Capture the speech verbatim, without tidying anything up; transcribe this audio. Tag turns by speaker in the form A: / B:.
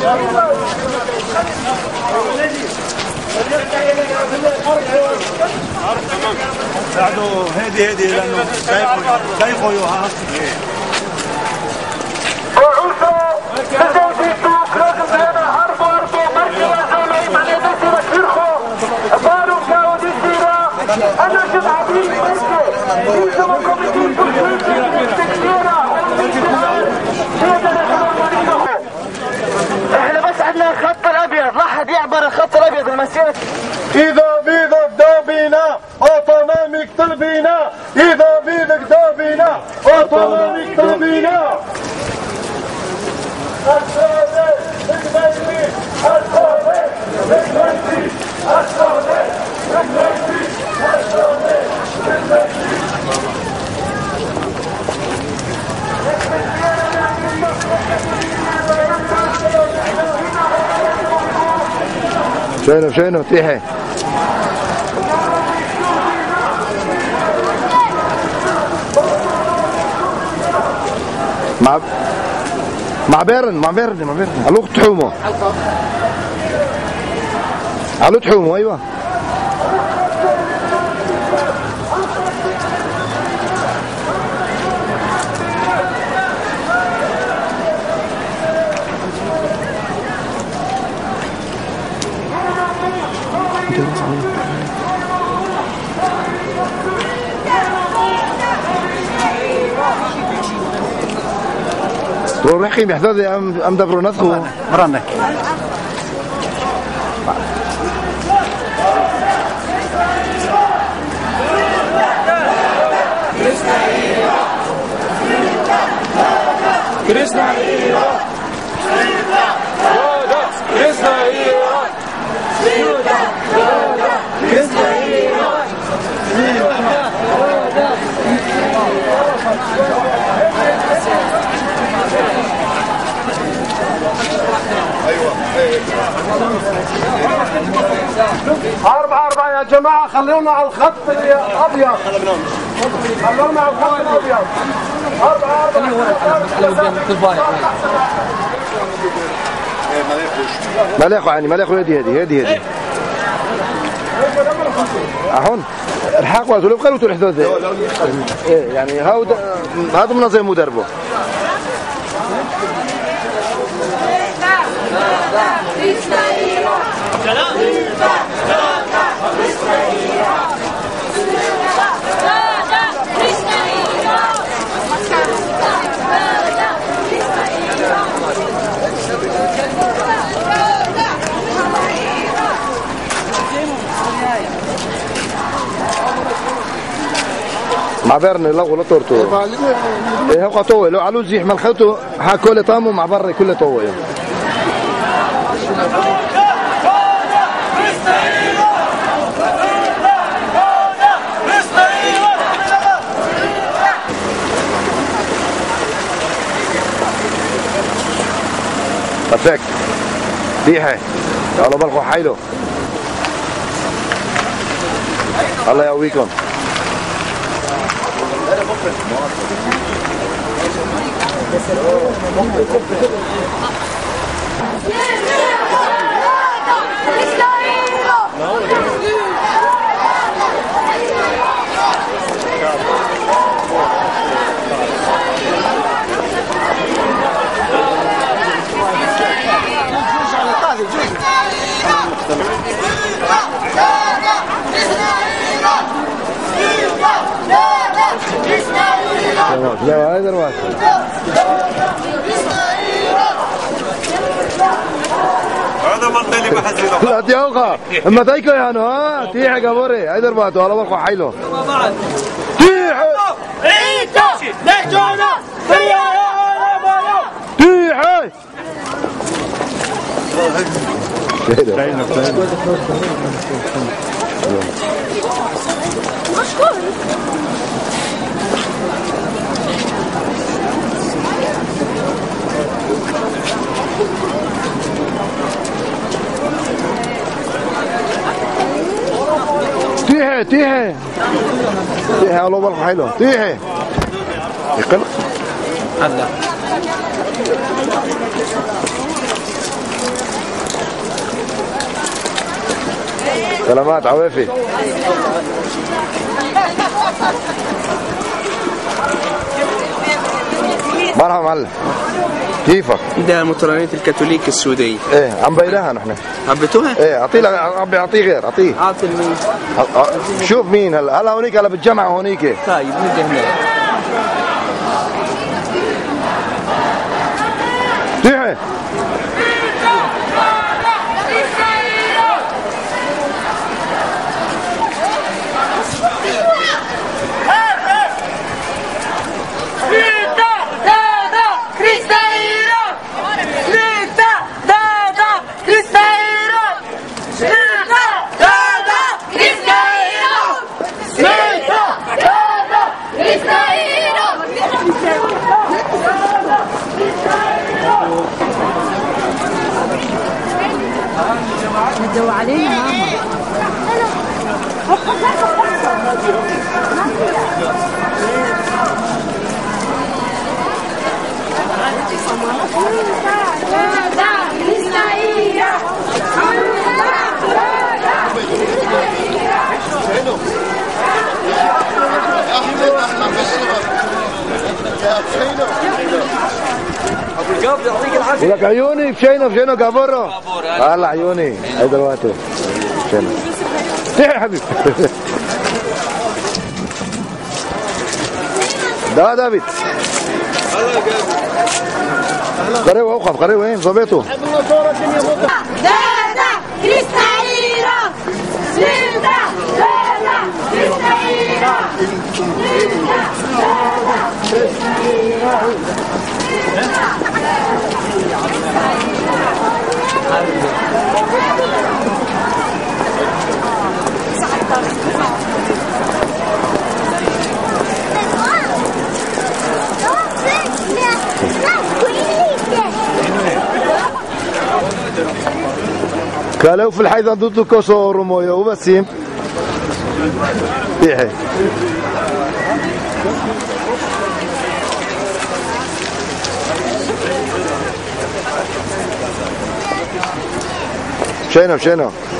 A: بعده هادي هادي لانه شايفه يوها
B: احنا بس عندنا الخط الابيض، لا حد يعبر الخط الابيض المسيرة.
C: إذا بيدك دابينا أطنامك تلبينا، إذا بيدك دابينا أطنامك تلبينا. السعودي بالمجدي، السعودي بالمجدي، السعودي بالمجدي، السعودي بالمجدي.
D: شنو شنو تيحي مع مع بيرن مع بيرن مع بيرن علو تحومه علو تحومه ايوه روحي بيحدد ام ام دبرو نسخو
A: مرنك كريسنا ايران كريسنا ايران كريسنا ايران
C: أربعة أربعة يا جماعة، خلونا على الخط الأبيض، خلونا على الخط الأبيض. أربعة أربعة
D: ما لا يخو عني ما لا يخو هدي هدي هدي هدي أهون الحق واسولو بقالو تروح ذا يعني هاو هذا منظم مدربه مع بيرن لا ولا تورتو ايه هو قطوه لو علو زيح ملخته ها كل طامو مع بر كل طوه perfect ديحه يلا بالكم حيلو الله يقويكم لا هذا الواحد
A: هذا منطقي بحزيره
D: لا تيوقع اما تايكو يا هانو ها تيحه قبوري هذا الواحد ولا بالكم حيلو تيحه ايتا لجونا تيحه تيحه تيحه تيحه والله بالكم حلو تيحه يقل هلا سلامات عوافي. مرحبا معلم، كيفك؟
E: ده مطرانية الكاثوليك السعودية.
D: ايه عم بيناها نحن.
E: حبيتوها؟
D: ايه اعطيه عم بيعطيه غير، اعطيه.
E: اعطي لمين؟
D: شوف مين هلا، هلا هونيك، هلا بالجامعة هونيك.
E: طيب نجي هناك.
D: صيحي.
F: ندوا عليه ماما.
D: ولك عيوني بشينه بشينه كابورو. هلا عيوني هاي دلوقتي بشينه. صيحي يا حبيبي. ده دافيد. قريب اوقف قريب وين ظبيته.
G: دادا كريستالينا سيدا دادا كريستالينا سيدا دادا كريستالينا.
D: كالو في الحيض ضد كوسو رمويا وبسيم صيحي. شينو شينو